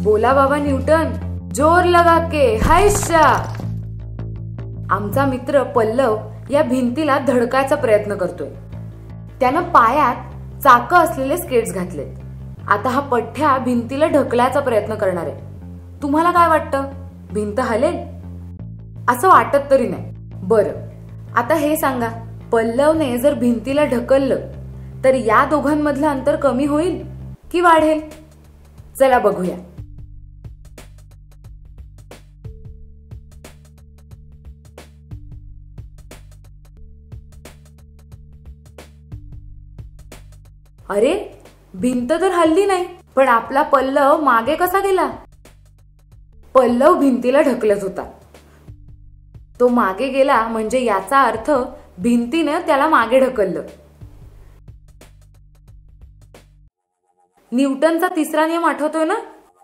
बोला बाबा न्यूटन, जोर लगा के हायशा। आमचा मित्र पल्लव या भिंतीला धडकायचा प्रयत्न करतोय। त्यानं पायात चाक असलेले स्केट्स घातलेत। आता हा पठ्ठ्या भिंतीला ढकलायचा प्रयत्न करणार आहे। तुम्हाला काय वाटतं, भिंत हलेल? असं वाटत तरी नाही। बरं, आता हे सांगा, पल्लवने जर भिंतीला ढकललं तर या दोघांमधलं अंतर कमी होईल की वाढेल? चला बघूया। अरे, भिंत तर हलली नाही, पण आपला पल्लव मागे कसा गेला? पल्लव भिंतीला ढकलत होता। तो मागे गेला म्हणजे याचा अर्थ भिंतीने त्याला मागे ढकललं। न्यूटनचा तिसरा नियम आठवतोय ना?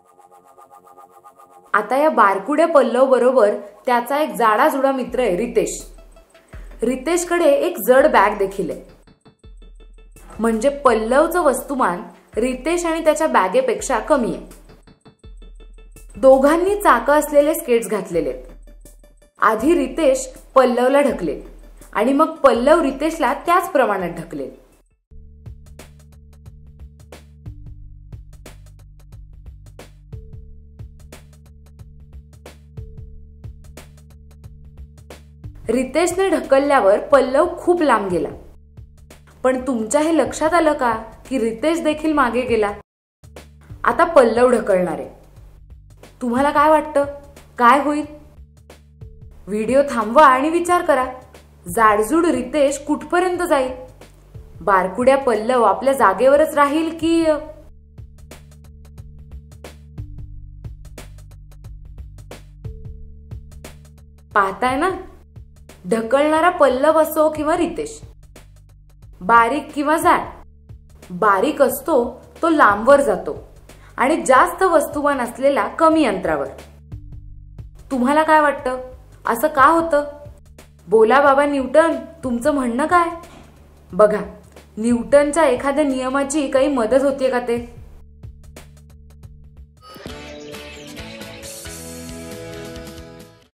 आता या बारकुड्या पल्लव बरोबर त्याचा एक जाडाजुडा मित्र आहे रितेश। रितेशकडे एक जड बॅग देखील आहे। म्हणजे पल्लवचं वस्तुमान रितेश आणि त्याच्या बॅगेपेक्षा कमी आहे। दोघांनी चाक असलेले स्केट्स घातलेले आहेत। आधी रितेश पल्लवला ढकले आणि मग पल्लव रितेशला त्याच प्रमाणात ढकले। रितेशने ढकलल्यावर पल्लव खूप लांब गेला। पण तुमच्या हे लक्षात आलं का की रितेश देखील मागे गेला? आता पल्लव ढकलणार आहे। तुम्हाला काय वाटतं, काय होईल? व्हिडिओ थांबवा आणि विचार करा, जाडजूड रितेश कुठपर्यंत जाईल? बारकुड्या पल्लव आपल्या जागेवरच राहील की? पाहताय ना, ढकलणारा पल्लव असो किंवा रितेश, बारीक किंवा जाड, बारीक असतो तो लांबवर जातो आणि जास्त वस्तुमान असलेला कमी अंतरावर। तुम्हाला काय वाटतं, असं का होतं? बोला बाबा न्यूटन, तुमचं म्हणणं काय? बघा, न्यूटनच्या एखाद्या नियमाची काही मदत होतीये का ते?